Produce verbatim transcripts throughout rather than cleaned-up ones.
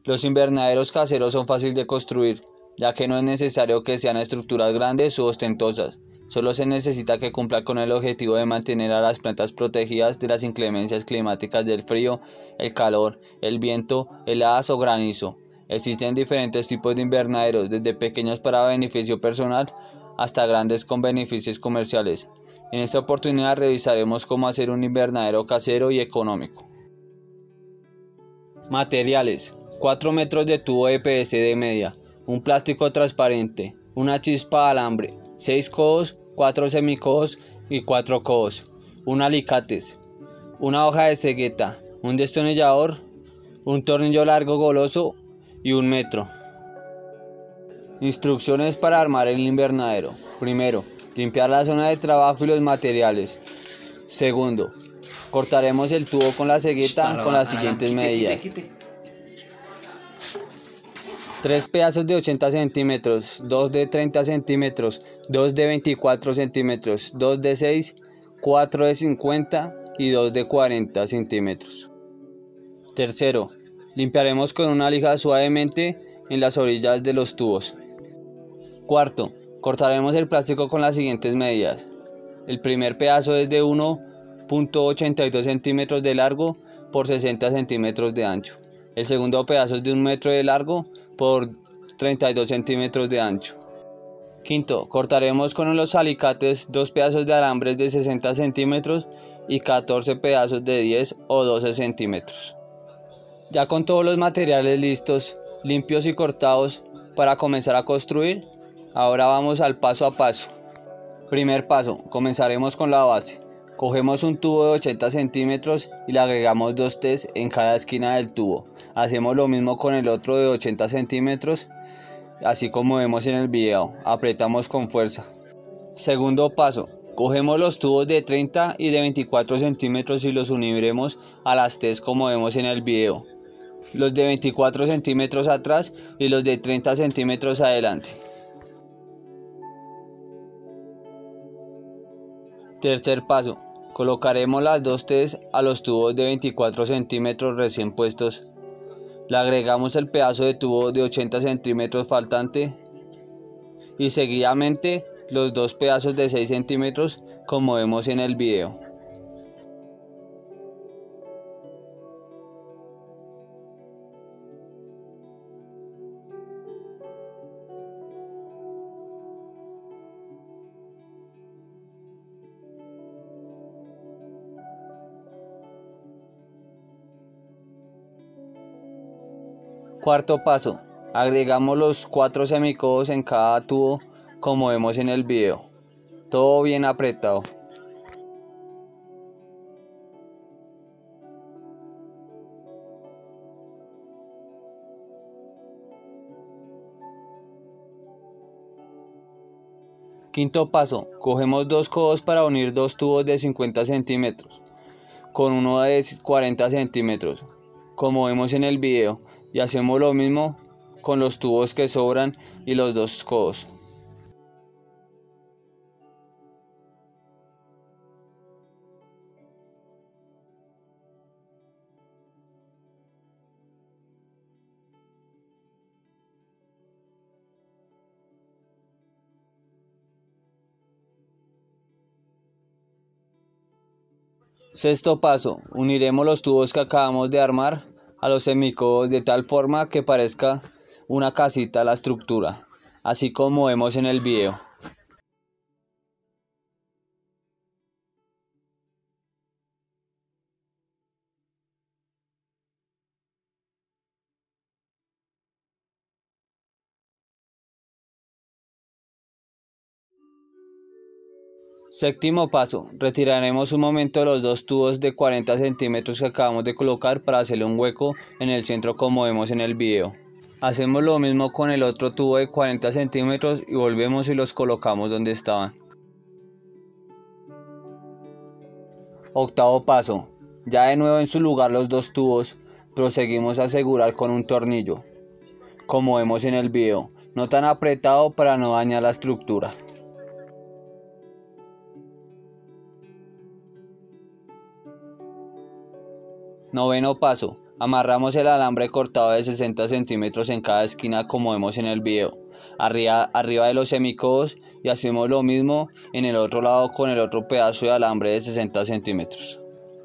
Los invernaderos caseros son fáciles de construir, ya que no es necesario que sean estructuras grandes u ostentosas. Solo se necesita que cumplan con el objetivo de mantener a las plantas protegidas de las inclemencias climáticas del frío, el calor, el viento, heladas o granizo. Existen diferentes tipos de invernaderos, desde pequeños para beneficio personal hasta grandes con beneficios comerciales. En esta oportunidad revisaremos cómo hacer un invernadero casero y económico. Materiales: cuatro metros de tubo de P V C de media, un plástico transparente, una chispa de alambre, seis codos, cuatro semicodos y cuatro codos, un alicates, una hoja de cegueta, un destornillador, un tornillo largo goloso y un metro. Instrucciones para armar el invernadero. Primero, limpiar la zona de trabajo y los materiales. Segundo, cortaremos el tubo con la cegueta con las siguientes medidas. tres pedazos de ochenta centímetros, dos de treinta centímetros, dos de veinticuatro centímetros, dos de seis, cuatro de cincuenta y dos de cuarenta centímetros. Tercero, limpiaremos con una lija suavemente en las orillas de los tubos. Cuarto, cortaremos el plástico con las siguientes medidas. El primer pedazo es de uno punto ochenta y dos centímetros de largo por sesenta centímetros de ancho. El segundo pedazo es de un metro de largo por treinta y dos centímetros de ancho. Quinto, cortaremos con los alicates dos pedazos de alambres de sesenta centímetros y catorce pedazos de diez o doce centímetros. Ya con todos los materiales listos, limpios y cortados para comenzar a construir, ahora vamos al paso a paso. Primer paso, comenzaremos con la base. Cogemos un tubo de ochenta centímetros y le agregamos dos T's en cada esquina del tubo. Hacemos lo mismo con el otro de ochenta centímetros, así como vemos en el video. Apretamos con fuerza. Segundo paso, cogemos los tubos de treinta y de veinticuatro centímetros y los uniremos a las T's como vemos en el video. Los de veinticuatro centímetros atrás y los de treinta centímetros adelante. Tercer paso, colocaremos las dos T's a los tubos de veinticuatro centímetros recién puestos. Le agregamos el pedazo de tubo de ochenta centímetros faltante y seguidamente los dos pedazos de seis centímetros como vemos en el video. Cuarto paso, agregamos los cuatro semicodos en cada tubo como vemos en el video, todo bien apretado. Quinto paso, cogemos dos codos para unir dos tubos de cincuenta centímetros con uno de cuarenta centímetros, como vemos en el video, y hacemos lo mismo con los tubos que sobran y los dos codos. Sexto paso, uniremos los tubos que acabamos de armar a los semicodos de tal forma que parezca una casita la estructura, así como vemos en el video. Séptimo paso, retiraremos un momento los dos tubos de cuarenta centímetros que acabamos de colocar para hacerle un hueco en el centro como vemos en el video. Hacemos lo mismo con el otro tubo de cuarenta centímetros y volvemos y los colocamos donde estaban. Octavo paso, ya de nuevo en su lugar los dos tubos, proseguimos a asegurar con un tornillo, como vemos en el video, no tan apretado para no dañar la estructura. Noveno paso, Amarramos el alambre cortado de sesenta centímetros en cada esquina como vemos en el video, arriba, arriba de los semicodos, y hacemos lo mismo en el otro lado con el otro pedazo de alambre de sesenta centímetros.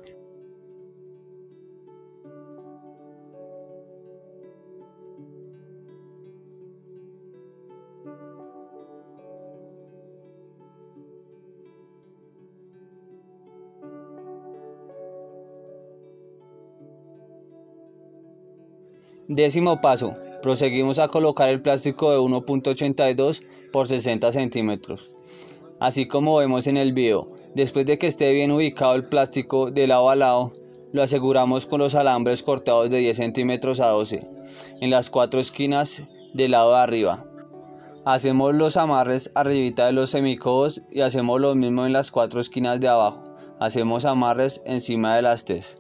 Décimo paso. Proseguimos a colocar el plástico de uno punto ochenta y dos por sesenta centímetros. Así como vemos en el video, después de que esté bien ubicado el plástico de lado a lado, lo aseguramos con los alambres cortados de diez centímetros a doce en las cuatro esquinas del lado de arriba. Hacemos los amarres arribita de los semicodos y hacemos lo mismo en las cuatro esquinas de abajo. Hacemos amarres encima de las T's.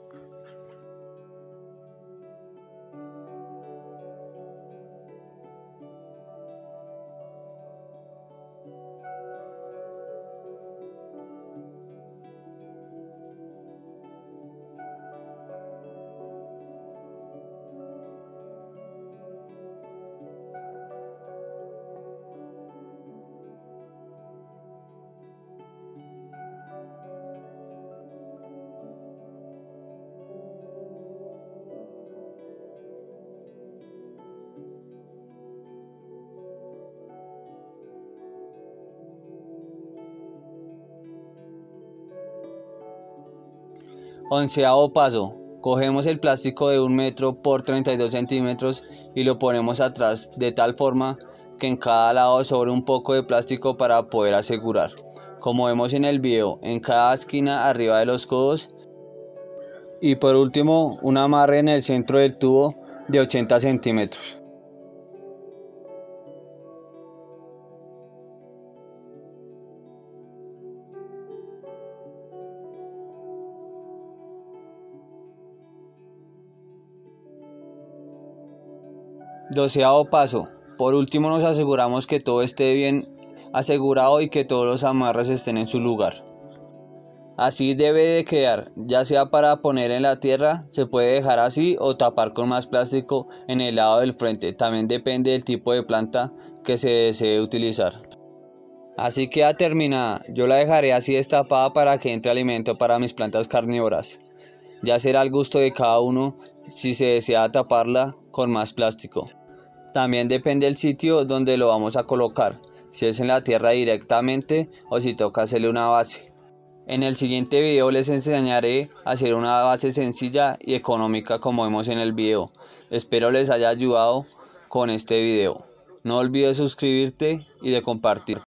Onceavo paso. Cogemos el plástico de un metro por treinta y dos centímetros y lo ponemos atrás de tal forma que en cada lado sobre un poco de plástico para poder asegurar, como vemos en el video, en cada esquina arriba de los codos. Y por último, un amarre en el centro del tubo de ochenta centímetros. Doceavo paso. Por último, nos aseguramos que todo esté bien asegurado y que todos los amarres estén en su lugar. Así debe de quedar, ya sea para poner en la tierra, se puede dejar así o tapar con más plástico en el lado del frente, también depende del tipo de planta que se desee utilizar. Así queda terminada, yo la dejaré así destapada para que entre alimento para mis plantas carnívoras. Ya será al gusto de cada uno si se desea taparla con más plástico. También depende del sitio donde lo vamos a colocar, si es en la tierra directamente o si toca hacerle una base. En el siguiente video les enseñaré a hacer una base sencilla y económica como vemos en el video. Espero les haya ayudado con este video. No olvides suscribirte y de compartir.